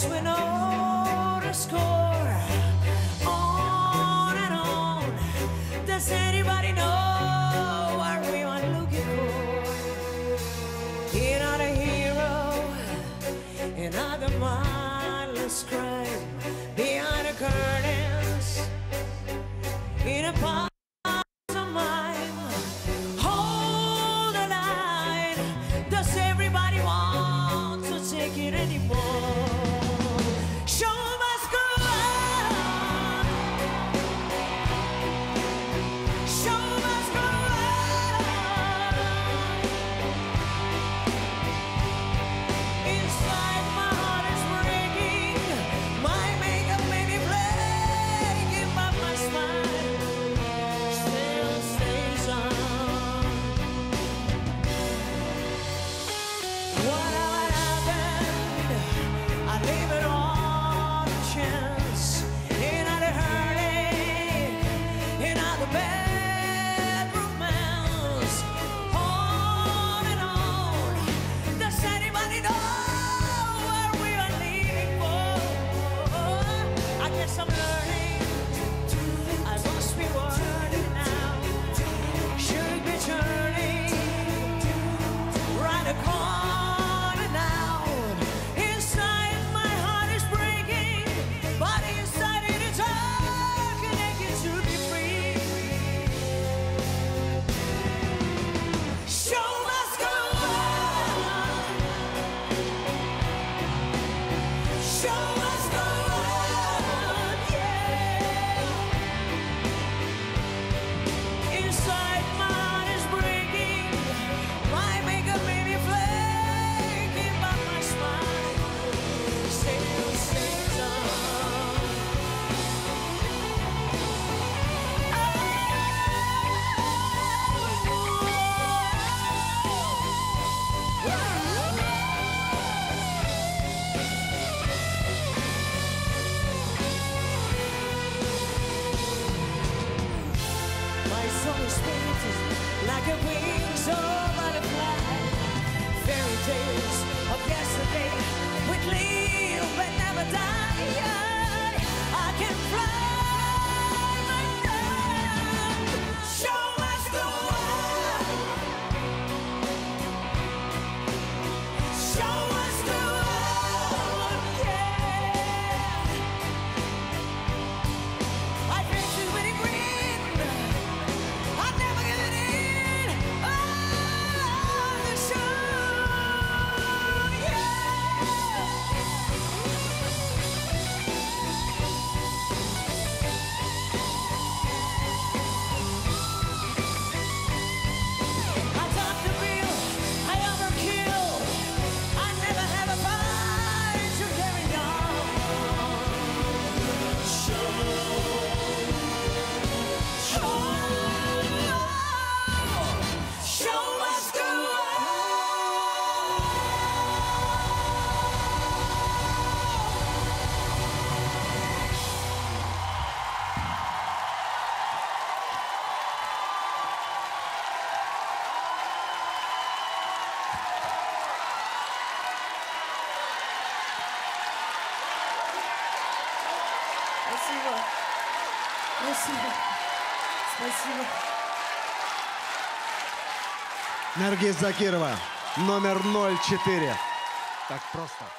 we know the score. On and on. Does anybody know what we are looking for? You're not a hero, you're not a mindless crime. Behind the curtains, in a part of mine, hold the line. Does everybody want to take it anymore? Show must go on. Show must go on. Inside my heart is breaking. My makeup made me flaking, but my smile still stays on. What happened? I leave it all to chance. In the heartache, in the bad romance. On and on. Does anybody know where we are leading for? I guess I'm learning. I must be learning now. Should be turning right a corner now. Inside my heart is breaking, but inside it is all connected to be free. Show must go on. Show must go on, yeah. Inside my heart is breaking. My makeup made me flaking, but my smile still stays on. My soul is painted like a wings of butterfly. Fairy tales of yesterday would live but never die. I can fly my love. Show must go on. Show must go on, yeah. I dress you with a grin. I'll never give it in. Oh, the show, yeah. I talk the real, I overkill. I never have a fight to carry on. Show must go Спасибо. Спасибо. Спасибо. Наргиз Закирова, номер 04. Так просто.